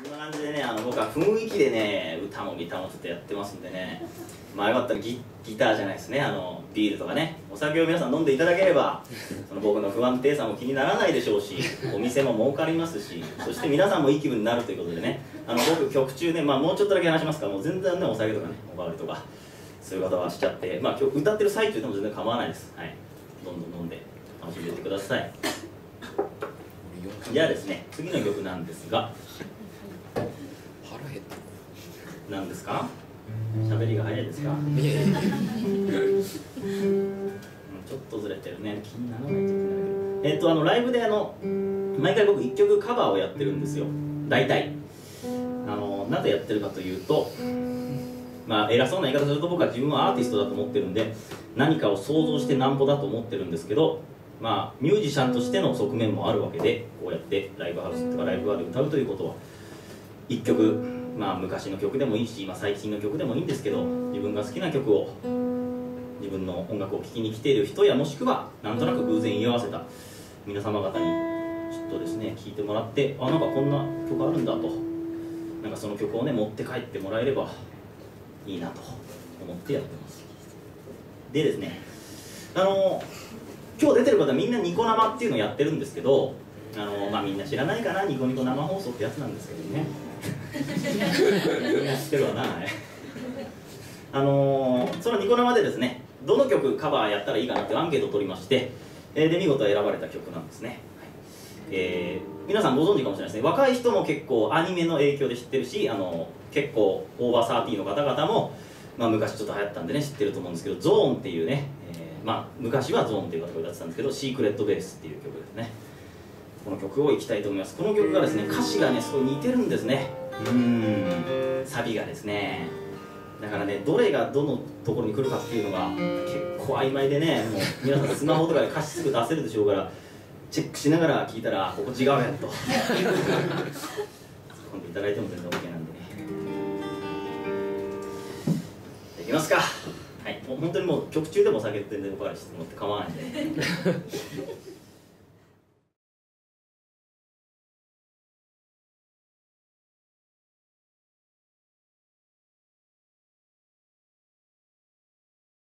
こんな感じでね、僕は雰囲気でね、歌もギターもちょっとやってますんでね、まあよかったらギターじゃないですね、ビールとかね、お酒を皆さん飲んでいただければ、その僕の不安定さも気にならないでしょうし、お店も儲かりますし、そして皆さんもいい気分になるということでね、僕曲中ね、まあもうちょっとだけ話しますから、もう全然ね、お酒とかね、おかわりとか、そういう方はしちゃって、まあ今日歌ってる最中でも全然構わないです。はい。どんどん飲んで楽しんでいってください。じゃあですね、次の曲なんですが、 腹減った。 何ですか？喋りが早いですか？ちょっとずれてるね。気にならないと気になるけど。ライブで毎回僕1曲カバーをやってるんですよ。大体。なぜやってるかというと、まあ偉そうな言い方すると僕は自分はアーティストだと思ってるんで、何かを想像してなんぼだと思ってるんですけど、まあミュージシャンとしての側面もあるわけで、こうやってライブハウスとかライブバーで歌うということは、1曲、まあ昔の曲でもいいし、最近の曲でもいいんですけど、自分が好きな曲を自分の音楽を聴きに来ている人や、もしくはなんとなく偶然居合わせた皆様方にちょっとですね聴いてもらって、あ、なんかこんな曲あるんだと、なんかその曲をね持って帰ってもらえればいいなと思ってやってます。でですね、今日出てる方みんなニコ生っていうのをやってるんですけど、まあみんな知らないかな、ニコニコ生放送ってやつなんですけどねみんな知ってるわな。そのニコ生でですね、どの曲カバーやったらいいかなっていうアンケートを取りまして、で見事選ばれた曲なんですね。皆さんご存知かもしれないですね。若い人も結構アニメの影響で知ってるし、結構オーバー30の方々も、まあ、昔ちょっと流行ったんでね知ってると思うんですけど、ゾーンっていうね、まあ昔はゾーンっていう方が歌ってたんですけど、シークレットベースっていう曲ですね。この曲をいきたいと思います。この曲がですね、歌詞がねすごい似てるんですね。サビがですね、だからね、どれがどのところに来るかっていうのが結構曖昧でね、もう皆さんスマホとかで歌詞すぐ出せるでしょうから、チェックしながら聴いたらここ違うやんと突っ込んでいただいても全然 OK なんでね。いきますか。はい、もう本当にもう曲中でもお酒全然おかわりしてもらって構わないんで